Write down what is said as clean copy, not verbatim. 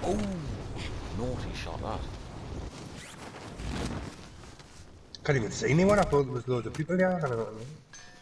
Oh, naughty shot that. Can't even see anyone. I thought there was loads of people there. I don't know what I mean.